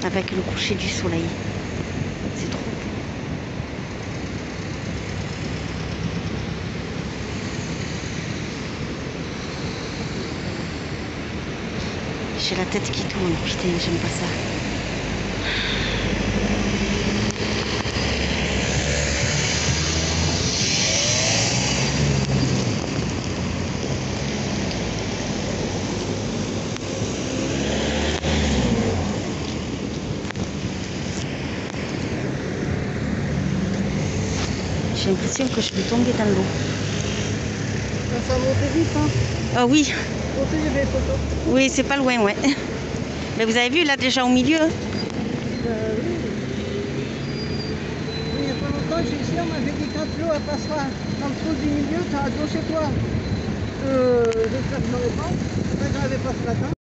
avec le coucher du soleil. C'est trop beau. J'ai la tête qui tourne, putain, j'aime pas ça. J'ai l'impression que je vais tomber dans l'eau. Ça monte vite, hein. Ah oui. Montez les photos. Oui, c'est pas loin, ouais. Mais vous avez vu là déjà au milieu? Oui. Il n'y a pas longtemps, j'ai ici, on m'avait dit quand l'eau passera dans le trou du milieu, tu as de l'eau chez toi. J'espère que je n'aurai pas. C'est pas que j'avais pas ce matin.